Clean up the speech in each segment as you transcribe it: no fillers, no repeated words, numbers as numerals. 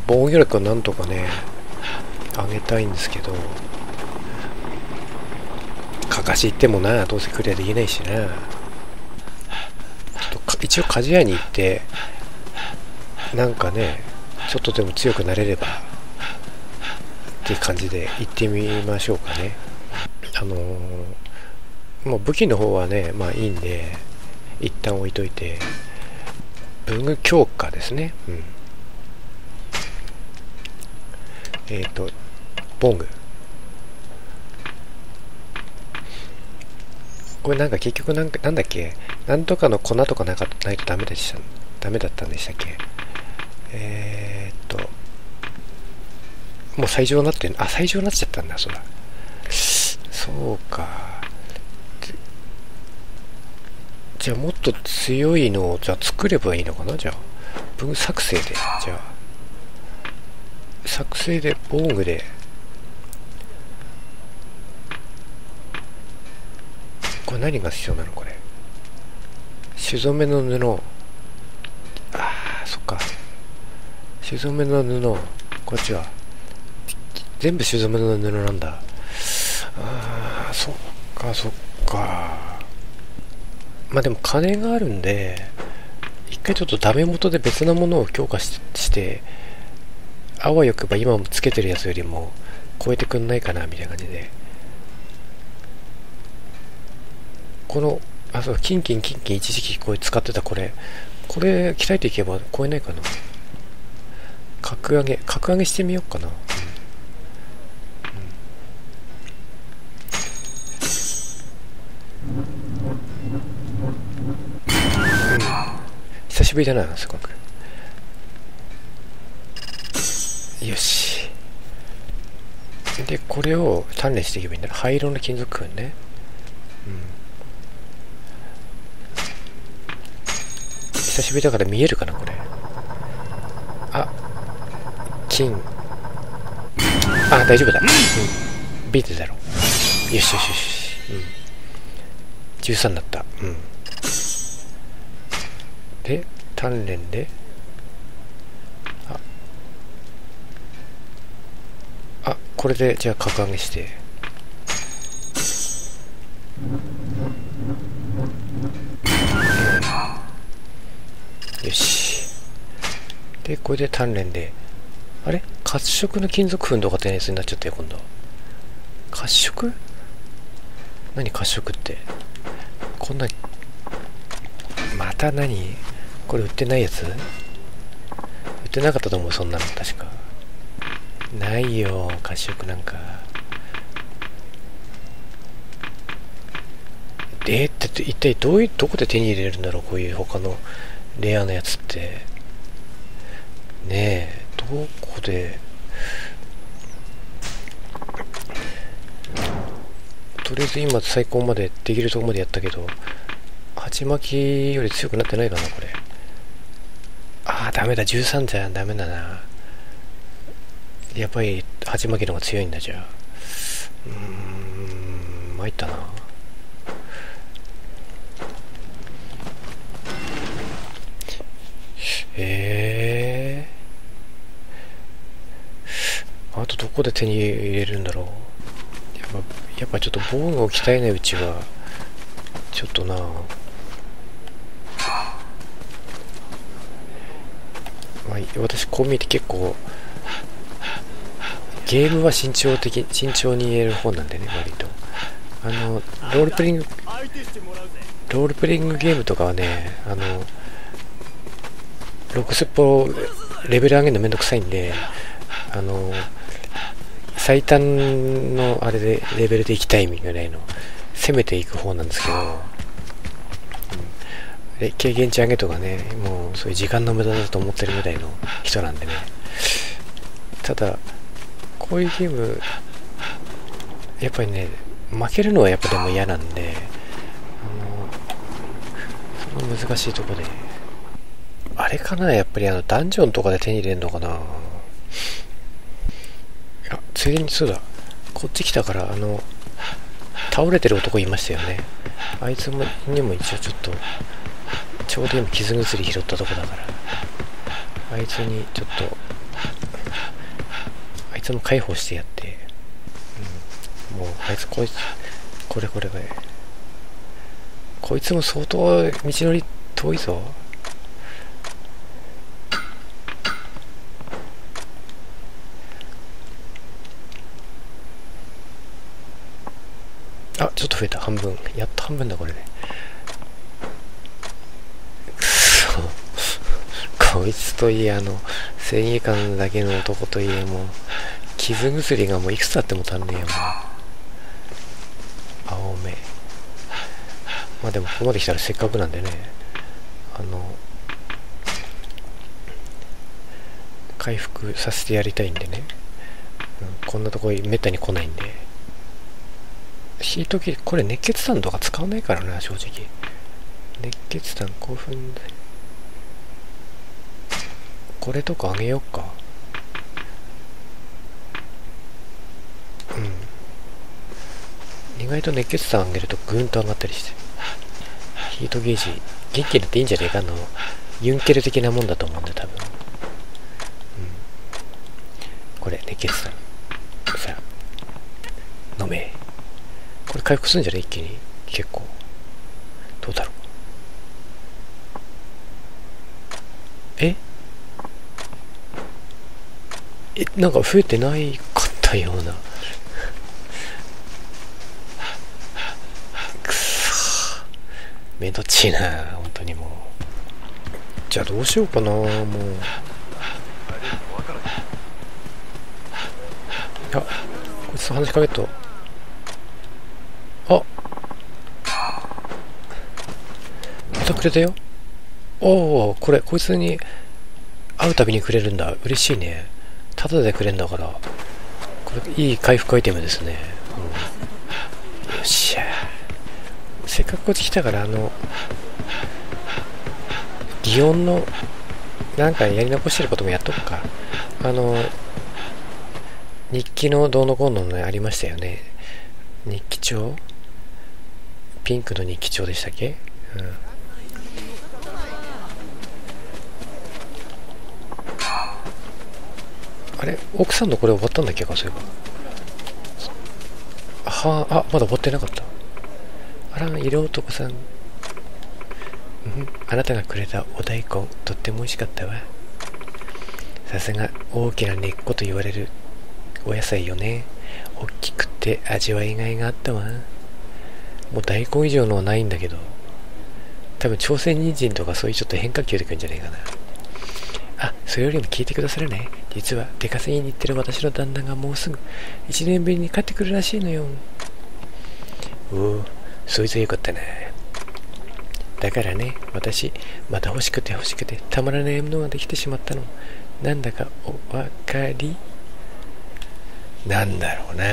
防御力をなんとかね上げたいんですけど、かかし行ってもな、どうせクリアできないしな。ちょっと一応鍛冶屋に行ってなんかねちょっとでも強くなれればっていう感じで行ってみましょうかね。もう武器の方はねまあいいんで一旦置いといて、文具強化ですね。ボング、これなんか結局なんだっけ、なんとかの粉とかないとダメだったんでしたっけ。もう最上になってん、最上になっちゃったんだ。そうか。じゃあもっと強いのをじゃあ作ればいいのかな。じゃあ文作成で、じゃあ作成でボングで、これ何が必要なのこれ。朱染めの布、そっか、朱染めの布、こっちは全部朱染めの布なんだ。そっか。まあでも金があるんで一回ちょっとダメ元で別なものを強化してあわよくば今もつけてるやつよりも超えてくんないかなみたいな感じで、このキンキン一時期これ使ってたこれ鍛えていけば超えないかな。格上げしてみようかな。久しぶりだな、すごく。よし。でこれを鍛錬していけばいいんだ。灰色の金属粉ね。久しぶりだから見えるかなこれ。金、大丈夫だ。ビートだろ。よし、13になった。で鍛錬でこれでじゃあ格上げして、よし。でこれで鍛錬で、褐色の金属粉とかってやつになっちゃったよ今度。褐色、何褐色って、こんなまた何これ売ってないやつ、売ってなかったと思う。そんなの確かないよ褐色なんか。一体どこで手に入れるんだろう、こういう他のレアなやつってねえ。どこで、とりあえず今最高までできるとこまでやったけど、鉢巻きより強くなってないかなこれ。ダメだ、13じゃダメだな。やっぱり鉢巻きの方が強いんだ。じゃあ参ったな。あとどこで手に入れるんだろう。やっぱちょっと防具を鍛えないうちはちょっとな。私こう見えて結構ゲームは慎重に言える方なんでね、割とロールプレイングゲームとかはね、6スポレベル上げるのめんどくさいんで、最短のあれでレベルでいきたいみたいなの攻めていく方なんですけど、経験値上げとかね、もうそういう時間の無駄だと思ってるみたいの人なんでね。ただこういうゲームやっぱりね、負けるのはやっぱでも嫌なんで、その難しいとこであれかな、やっぱりダンジョンとかで手に入れるのかな。ついでにそうだ、こっち来たから倒れてる男いましたよね。あいつにも一応ちょっとちょうど今傷薬拾ったとこだから、あいつにちょっといつも解放してやって、もうあいつこいつこれこいつも相当道のり遠いぞ。あ、ちょっと増えた。半分。やっと半分だこれで。くそこいつといえ、正義感だけの男といえ、もう傷薬がもういくつあっても足んねえよ。もう青目。まあでもここまで来たらせっかくなんでね、回復させてやりたいんでね、こんなとこめったに来ないんで。ヒート機、これ熱血弾とか使わないからな、正直。熱血弾興奮で。これとかあげよっか。意外と熱血弾あげるとグーンと上がったりして。ヒートゲージ、元気になっていいんじゃねえか。ユンケル的なもんだと思うんで、多分。これ、熱血弾。さあ、飲め。これ回復するんじゃね一気に。結構。どうだろう。なんか増えてないかったような。くそめんどっちいな、本当にもう。じゃあどうしようかな、もう。あ、こいつと話しかけっと。あ、またくれたよ。おお、これこいつに会うたびにくれるんだ。嬉しいね。タダでくれんだから、これいい回復アイテムですね。よっしゃ。せっかくこっち来たから、擬音のなんかやり残してることもやっとくか。日記のどうのこうのね、ありましたよね。日記帳、ピンクの日記帳でしたっけ。あれ、奥さんのこれ終わったんだっけか、そういえば。あ、まだ終わってなかった。あら、色男さん。あなたがくれたお大根、とっても美味しかったわ。さすが大きな根っこと言われるお野菜よね。大きくて味わいがいがあったわ。もう大根以上のはないんだけど、多分朝鮮人参とかそういうちょっと変化球でくるんじゃないかな。あ、それよりも聞いてくださらない？実は出稼ぎに行ってる私の旦那がもうすぐ1年ぶりに帰ってくるらしいのよ。おお、そいつはよかったな。だからね、私また欲しくてたまらないものができてしまったの。なんだかお分かり？なんだろうな。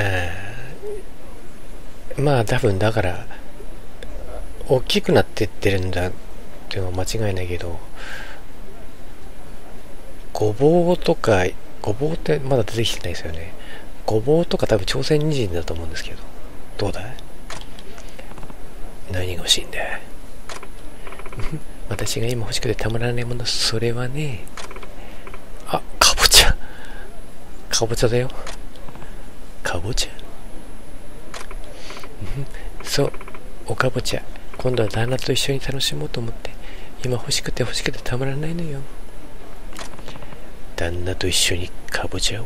まあ多分だから大きくなってってるんだっていうのは間違いないけど、ごぼうってまだ出てきてないですよね。ごぼうとか多分朝鮮人参だと思うんですけど、どうだい？何が欲しいんだ？私が今欲しくてたまらないもの、それはね、あ、かぼちゃだよ。かぼちゃ。そう、おかぼちゃ。今度は旦那と一緒に楽しもうと思って、今欲しくてたまらないのよ。旦那と一緒にかぼちゃを。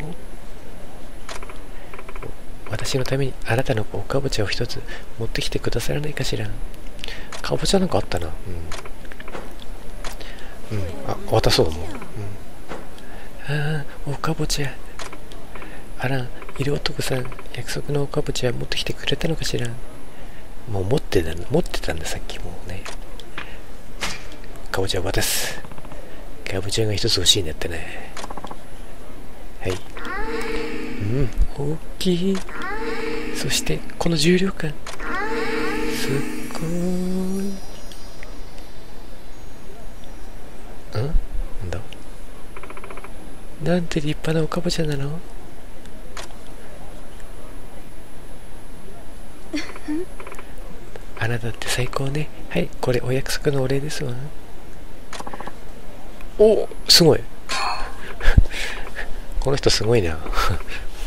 私のためにあなたのおかぼちゃを一つ持ってきてくださらないかしら。かぼちゃなんかあったな。あ、渡そうもう。ああ、おかぼちゃ。あら、色男さん、約束のおかぼちゃ持ってきてくれたのかしら。もう持ってたんだ、さっきもうね。かぼちゃ渡す。かぼちゃが一つ欲しいんだってね。はい。大きい。そしてこの重量感、すっごーい。なんだ、なんて立派なおかぼちゃなの。あなたって最高ね。はい、これお約束のお礼ですわ。お、すごい。この人すごいな。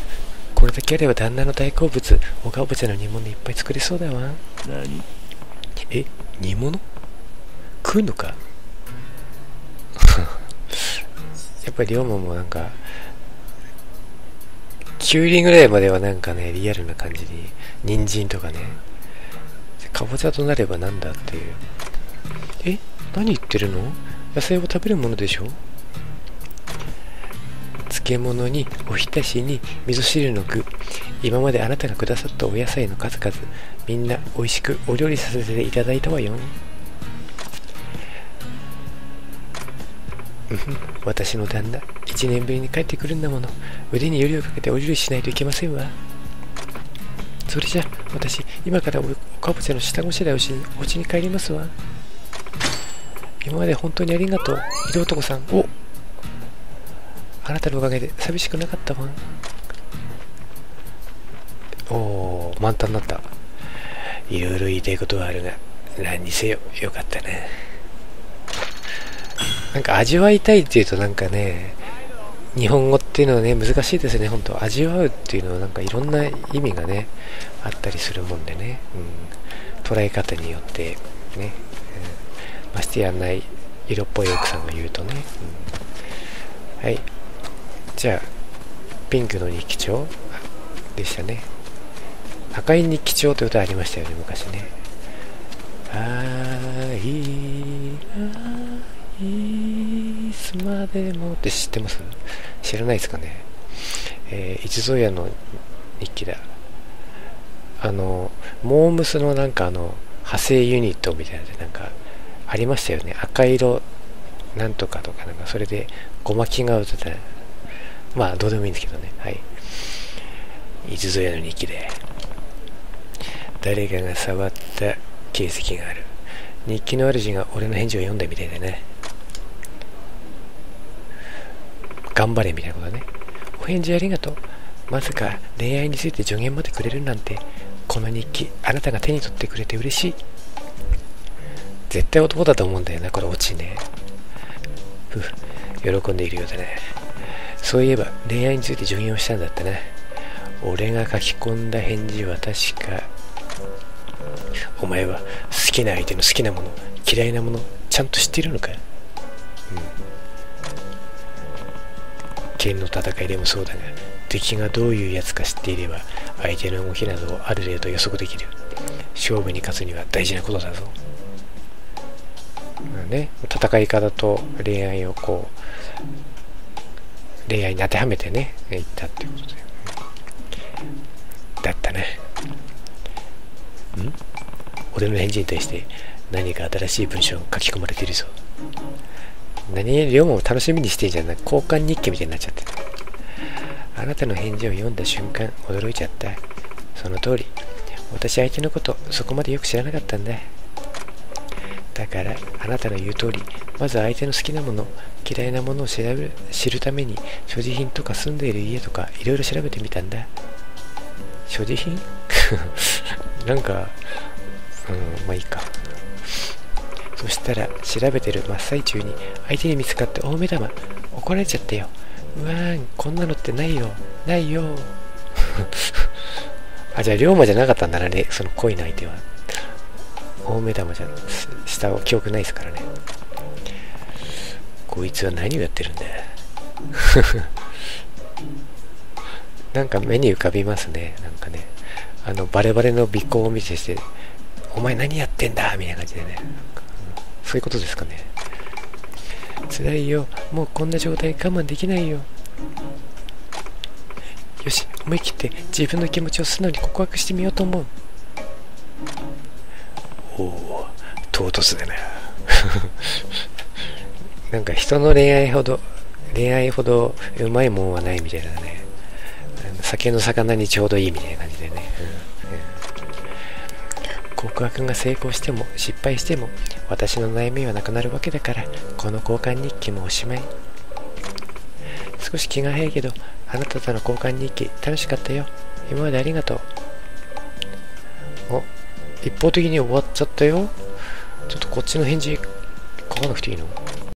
これだけあれば旦那の大好物おかぼちゃの煮物いっぱい作れそうだわ。 何？ 煮物食うのかやっぱり龍馬もなんかきゅうりぐらいまではなんかねリアルな感じに人参とかね、かぼちゃとなればなんだっていう。何言ってるの？野菜を食べるものでしょ。漬物におひたしに味噌汁の具、今まであなたがくださったお野菜の数々、みんな美味しくお料理させていただいたわよ。私の旦那1年ぶりに帰ってくるんだもの、腕によりをかけてお料理しないといけませんわ。それじゃ私今からおかぼちゃの下ごしらえをしにお家に帰りますわ。今まで本当にありがとう色男さん。あなたのおかげで寂しくなかったわ。満タンになった。いろいろ言いたいことはあるが何にせよよかったね。なんか味わいたいっていうとなんかね、日本語っていうのはね難しいですね。本当味わうっていうのはなんかいろんな意味がねあったりするもんでね、捉え方によってね、ましてやんない色っぽい奥さんが言うとね、はい、じゃあピンクの日記帳でしたね。赤い日記帳という歌ありましたよね昔ね。いつまでもって知ってます？知らないですかね。一途屋の日記だ。モームスのなんか派生ユニットみたいなのでなんかありましたよね。赤色なんとかとかなんかそれでごまきが歌った。まあどうでもいいんですけどね。はい。一途屋の日記で誰かが触った形跡がある。日記の主が俺の返事を読んだみたいだね。頑張れみたいなことだね。お返事ありがとう。まさか恋愛について助言までくれるなんて。この日記あなたが手に取ってくれて嬉しい。絶対男だと思うんだよなこれオチね。喜んでいるようだね。そういえば恋愛について助言をしたんだったな。俺が書き込んだ返事は確か、お前は好きな相手の好きなもの嫌いなものちゃんと知っているのか。剣の戦いでもそうだが、敵がどういうやつか知っていれば相手の動きなどをある程度予測できる。勝負に勝つには大事なことだぞ。ね、戦い方と恋愛をこう恋愛に当てはめてね言ったっていうことで、だったね。俺の返事に対して何か新しい文章が書き込まれているぞ。何両も楽しみにしてんじゃん。交換日記みたいになっちゃって。あなたの返事を読んだ瞬間驚いちゃった。その通り、私相手のことそこまでよく知らなかったんだ。だからあなたの言う通り、まず相手の好きなもの嫌いなものを知るために所持品とか住んでいる家とかいろいろ調べてみたんだ。所持品なんかまあいいか。そしたら調べてる真っ最中に相手に見つかって大目玉。怒られちゃったよ。こんなのってないよないよじゃあ龍馬じゃなかったんだね、その恋の相手は。大目玉じゃした記憶ないですからね。こいつは何をやってるんだなんか目に浮かびますね。なんかねバレバレの尾行を見せてお前何やってんだみたいな感じでね、そういうことですかね。辛いよ、もうこんな状態我慢できないよ。よし、思い切って自分の気持ちを素直に告白してみようと思う。おお、唐突だななんか人の恋愛ほどうまいもんはないみたいなね。酒の魚にちょうどいいみたいな感じでね、告白が成功しても失敗しても私の悩みはなくなるわけだから、この交換日記もおしまい。少し気が早いけどあなたとの交換日記楽しかったよ。今までありがとう。一方的に終わっちゃったよ。ちょっとこっちの返事書かなくていいの？